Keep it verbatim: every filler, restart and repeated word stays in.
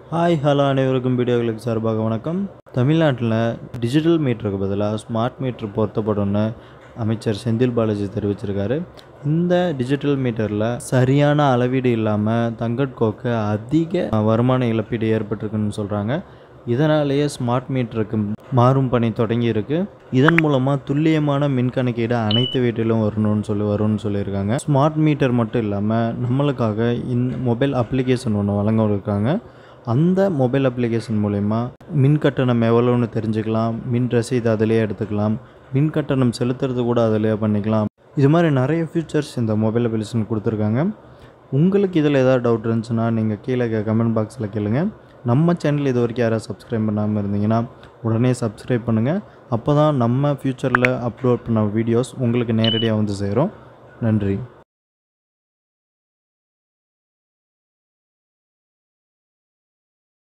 Hi hello அனைவருக்கும் வீடியோக்களுக்கு சார்பாக வணக்கம். தமிழ்நாட்டில் டிஜிட்டல் மீட்டருக்கு பதிலாக ஸ்மார்ட் மீட்டர் பொருத்தப்படும்னு அமைச்சர் செந்தில் பாலாஜி தெரிவிச்சிருக்காரு. இந்த டிஜிட்டல் மீட்டரில் சரியான அளவீடு இல்லாமல் தங்கட்கோக்கு அதிக வருமான இழப்பீடு ஏற்பட்டிருக்குன்னு சொல்கிறாங்க. இதனாலேயே ஸ்மார்ட் மீட்டருக்கு மாறும் பணி தொடங்கி இருக்கு. இதன் மூலமாக துல்லியமான மின் கணக்கீடு அனைத்து வீட்டிலும் வரணும்னு சொல்லி வரும்னு சொல்லியிருக்காங்க. ஸ்மார்ட் மீட்டர் மட்டும் இல்லாமல் நம்மளுக்காக இந்த மொபைல் அப்ளிகேஷன் ஒன்று வழங்க இருக்காங்க. அந்த மொபைல் அப்ளிகேஷன் மூலமா மின் கட்டணம் எவ்வளோன்னு தெரிஞ்சுக்கலாம், மின் ரசீது அதிலே எடுத்துக்கலாம், மின் கட்டணம் செலுத்துறது கூட அதிலே பண்ணிக்கலாம். இது மாதிரி நிறைய ஃபீச்சர்ஸ் இந்த மொபைல் அப்ளிகேஷன் கொடுத்துருக்காங்க. உங்களுக்கு இதில் ஏதாவது டவுட் இருந்துச்சுன்னா நீங்கள் கீழே கமெண்ட் பாக்ஸில் கேளுங்க. நம்ம சேனல் இது வரைக்கும் யாராவது சப்ஸ்கிரைப் பண்ணாமல் இருந்தீங்கன்னா உடனே சப்ஸ்கிரைப் பண்ணுங்கள். அப்போ தான் நம்ம ஃப்யூச்சரில் அப்லோட் பண்ண வீடியோஸ் உங்களுக்கு நேரடியாக வந்து சேரும். நன்றி.